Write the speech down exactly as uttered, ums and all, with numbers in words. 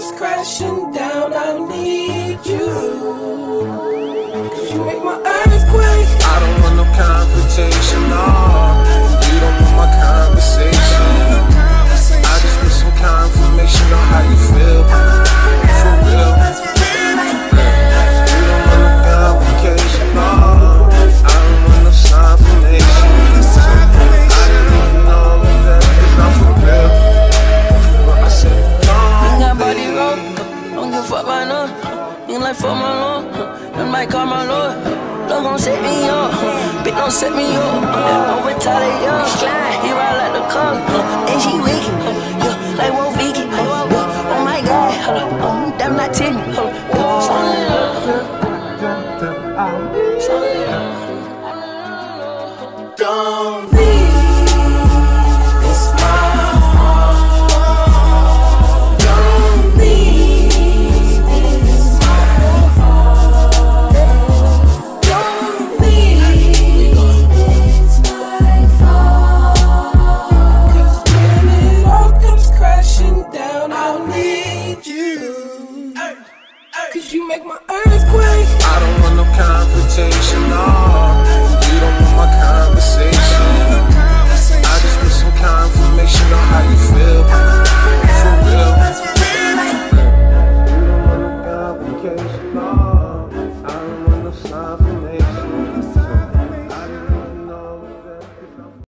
comes crashing down, I need you. Cause you make my earthquake. I don't want no confrontation, no. You don't want my conversation. I just need some confirmation on how you feel. For real. You don't want no complication, no. I don't want no sign from nation. I didn't even know that it's not for real. I said, no. Got body roll, don't give a fuck about no. You like fuck my lord, them might call my lord. Love gon' set me up, bitch don't set me up. I'm retarded young, he ride like the car, and she wicked, yeah, like Wolf Vicky. Oh my God, I'm damn not ten. Don't leave. Cause you make my earthquake. I don't want no confrontation, no. You don't want my conversation. I just need some confirmation on how you feel.